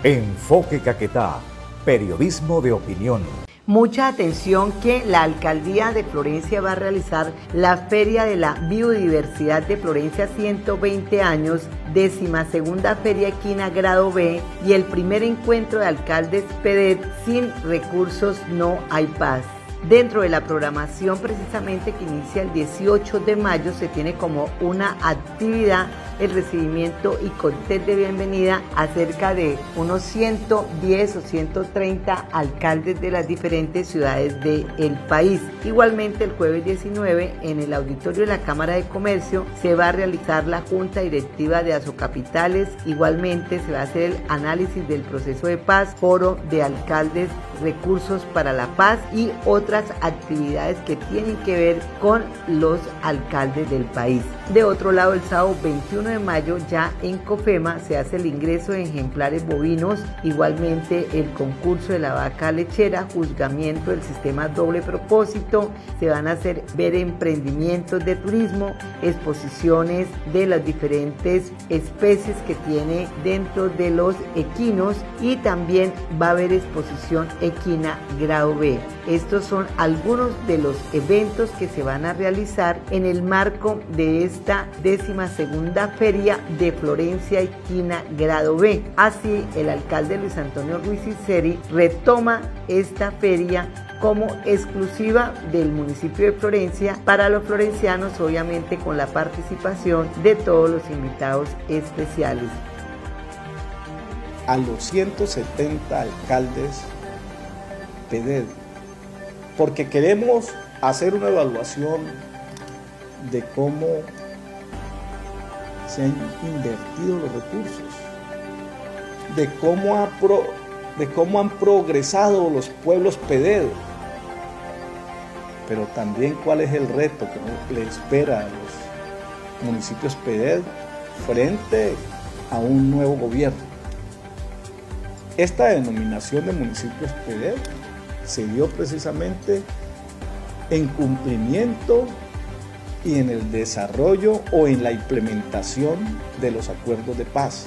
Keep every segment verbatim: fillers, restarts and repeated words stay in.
Enfoque Caquetá, periodismo de opinión. Mucha atención que la Alcaldía de Florencia va a realizar la Feria de la Biodiversidad de Florencia ciento veinte años, décima segunda Feria Equina Grado B y el primer encuentro de alcaldes P D E T Sin recursos no hay paz. Dentro de la programación precisamente que inicia el dieciocho de mayo se tiene como una actividad el recibimiento y cóctel de bienvenida a cerca de unos ciento diez o ciento treinta alcaldes de las diferentes ciudades del país. Igualmente el jueves diecinueve en el auditorio de la Cámara de Comercio se va a realizar la Junta Directiva de Asocapitales. Igualmente se va a hacer el análisis del proceso de paz, foro de alcaldes, recursos para la paz y otras actividades que tienen que ver con los alcaldes del país. De otro lado, el sábado veintiuno de mayo ya en COFEMA se hace el ingreso de ejemplares bovinos, igualmente el concurso de la vaca lechera, juzgamiento del sistema doble propósito, se van a hacer ver emprendimientos de turismo, exposiciones de las diferentes especies que tiene dentro de los equinos y también va a haber exposición equina grado B. Estos son algunos de los eventos que se van a realizar en el marco de esta décima segunda Feria de Florencia Equina Grado B. Así, el alcalde Luis Antonio Ruiz Iseri retoma esta feria como exclusiva del municipio de Florencia para los florencianos, obviamente con la participación de todos los invitados especiales. A los ciento setenta alcaldes P D E T, porque queremos hacer una evaluación de cómo se han invertido los recursos, de cómo, ha pro, de cómo han progresado los pueblos P D E T, pero también cuál es el reto que le espera a los municipios P D E T frente a un nuevo gobierno. Esta denominación de municipios P D E T se dio precisamente en cumplimiento y en el desarrollo o en la implementación de los acuerdos de paz.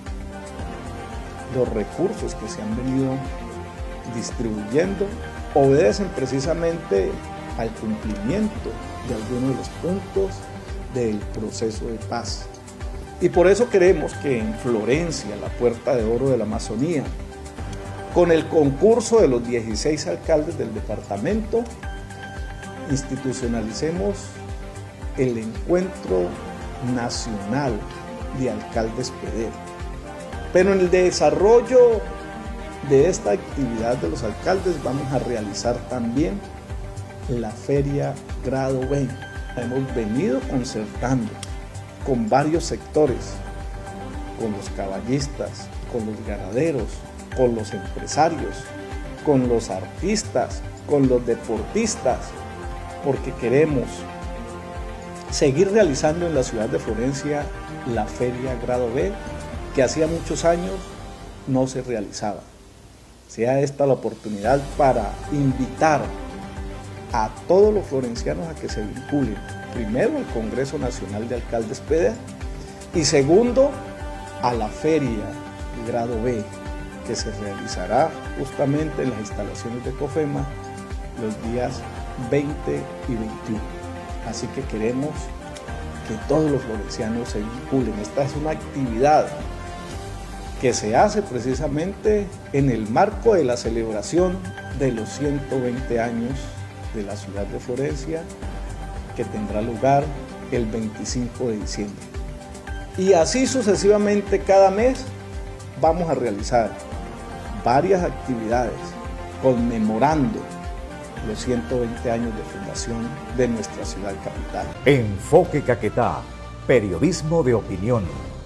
Los recursos que se han venido distribuyendo obedecen precisamente al cumplimiento de algunos de los puntos del proceso de paz. Y por eso queremos que en Florencia, la puerta de oro de la Amazonía, con el concurso de los dieciséis alcaldes del departamento, institucionalicemos el encuentro nacional de alcaldes P D E T. Pero en el desarrollo de esta actividad de los alcaldes vamos a realizar también la Feria Grado B. Hemos venido concertando con varios sectores, con los caballistas, con los ganaderos, con los empresarios, con los artistas, con los deportistas, porque queremos seguir realizando en la ciudad de Florencia la Feria Grado B, que hacía muchos años no se realizaba. Sea esta la oportunidad para invitar a todos los florencianos a que se vinculen, primero al Congreso Nacional de Alcaldes P D E T y segundo a la Feria Grado B, que se realizará justamente en las instalaciones de COFEMA los días veinte y veintiuno. Así que queremos que todos los florencianos se vinculen. Esta es una actividad que se hace precisamente en el marco de la celebración de los ciento veinte años de la ciudad de Florencia, que tendrá lugar el veinticinco de diciembre. Y así sucesivamente cada mes vamos a realizar varias actividades conmemorando los ciento veinte años de fundación de nuestra ciudad capital. Enfoque Caquetá, periodismo de opinión.